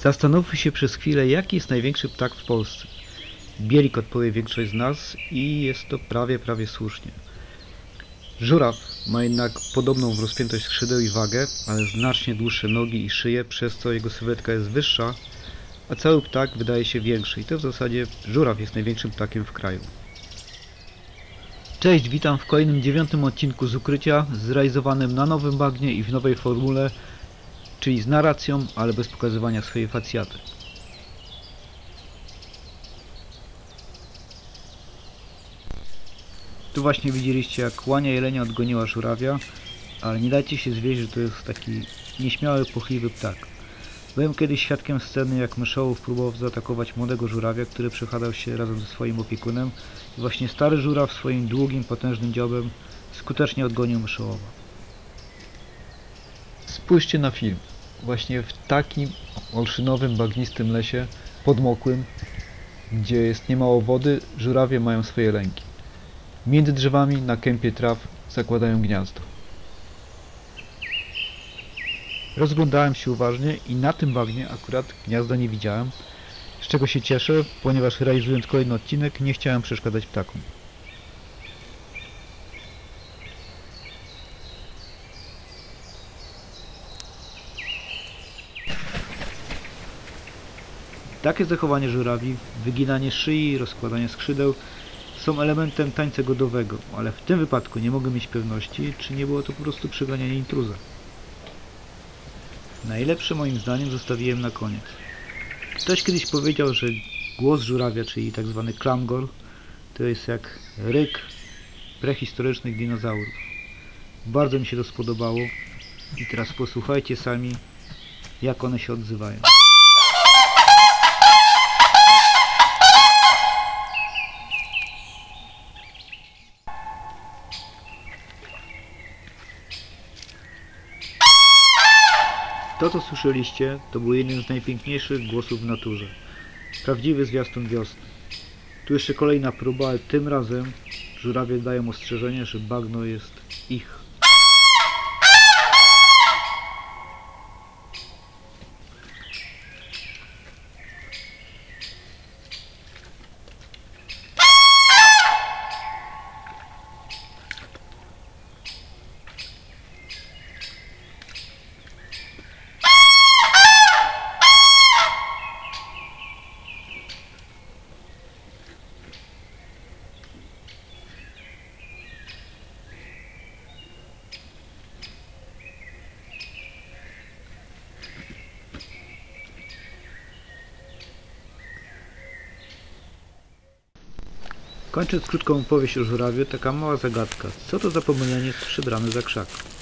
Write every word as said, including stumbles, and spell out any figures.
Zastanówmy się przez chwilę, jaki jest największy ptak w Polsce. Bielik odpowie większość z nas i jest to prawie, prawie słusznie. Żuraw ma jednak podobną rozpiętość skrzydeł i wagę, ale znacznie dłuższe nogi i szyję, przez co jego sylwetka jest wyższa, a cały ptak wydaje się większy i to w zasadzie żuraw jest największym ptakiem w kraju. Cześć, witam w kolejnym dziewiątym odcinku z ukrycia, zrealizowanym na nowym bagnie i w nowej formule, czyli z narracją, ale bez pokazywania swojej facjaty. Tu właśnie widzieliście, jak łania jelenia odgoniła żurawia, ale nie dajcie się zwieść, że to jest taki nieśmiały, płochliwy ptak. Byłem kiedyś świadkiem sceny, jak myszołów próbował zaatakować młodego żurawia, który przechadzał się razem ze swoim opiekunem i właśnie stary żuraw swoim długim, potężnym dziobem skutecznie odgonił myszołowa. Spójrzcie na film. Właśnie w takim olszynowym, bagnistym lesie, podmokłym, gdzie jest niemało wody, żurawie mają swoje lęki. Między drzewami, na kępie traw zakładają gniazdo. Rozglądałem się uważnie i na tym bagnie akurat gniazda nie widziałem, z czego się cieszę, ponieważ realizując kolejny odcinek nie chciałem przeszkadzać ptakom. Takie zachowanie żurawi, wyginanie szyi i rozkładanie skrzydeł są elementem tańca godowego, ale w tym wypadku nie mogę mieć pewności, czy nie było to po prostu przeganianie intruza. Najlepsze moim zdaniem zostawiłem na koniec. Ktoś kiedyś powiedział, że głos żurawia, czyli tak zwany klamgor, to jest jak ryk prehistorycznych dinozaurów. Bardzo mi się to spodobało i teraz posłuchajcie sami, jak one się odzywają. To, co słyszeliście, to był jeden z najpiękniejszych głosów w naturze. Prawdziwy zwiastun wiosny. Tu jeszcze kolejna próba, ale tym razem żurawie dają ostrzeżenie, że bagno jest ich. Kończąc krótką opowieść o żurawiu, taka mała zagadka. Co to za pomylenie z przybrany za krzak?